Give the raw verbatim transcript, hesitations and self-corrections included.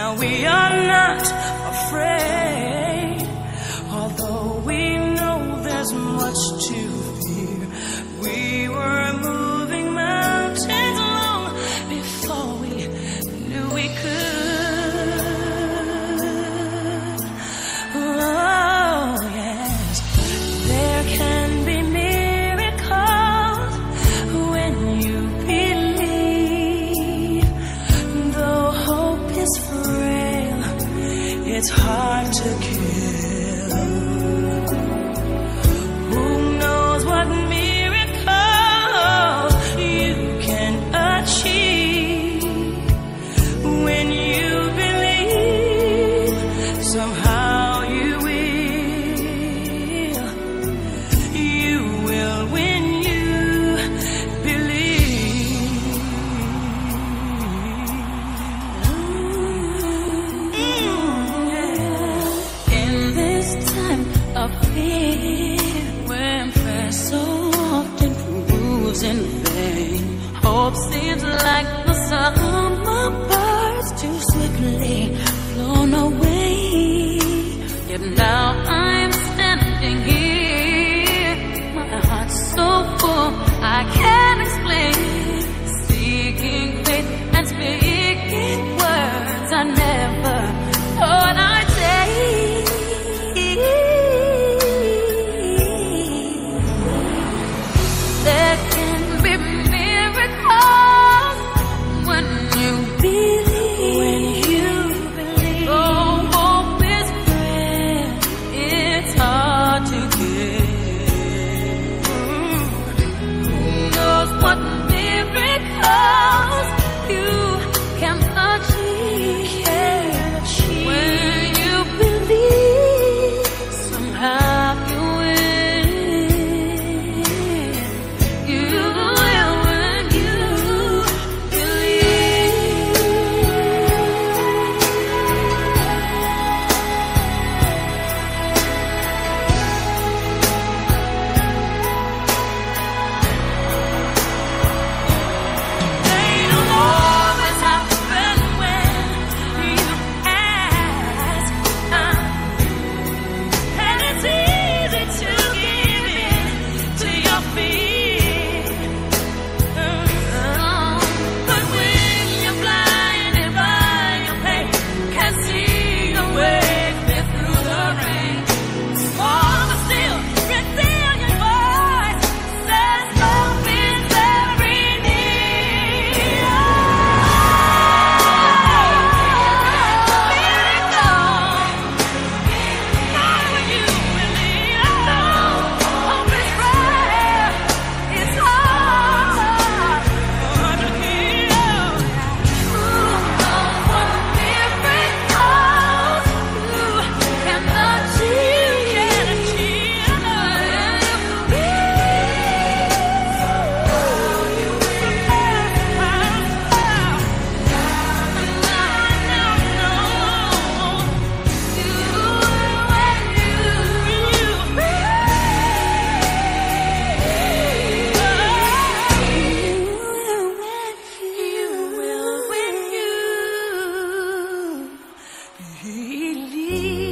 Now we are not afraid, although we know there's much to fear. We were moving mountains long before we knew we could. Oh yes, there can be miracles when you believe. Though hope is frail, it's hard to kill. Who knows what miracles you can achieve when you believe? Somehow you will. You will when you believe. In this time of fear, when prayer so often proves in vain, hope seems like the summer birds too swiftly flown away. Yet now I'm standing here, my heart's so full I can't explain, seeking faith and speaking words I never thought I'd say. There can be miracles when you believe. When you believe. Though hope is frail, it's hard to get. Who knows what miracles you can achieve when you believe? Somehow you will. You will when you believe. They don't always happen when you ask, and it's easy to give in to your fear. But when you're blinded by your pain, can't see your way clear through the rain, small but still resilient voice says hope is very near. You will when you believe.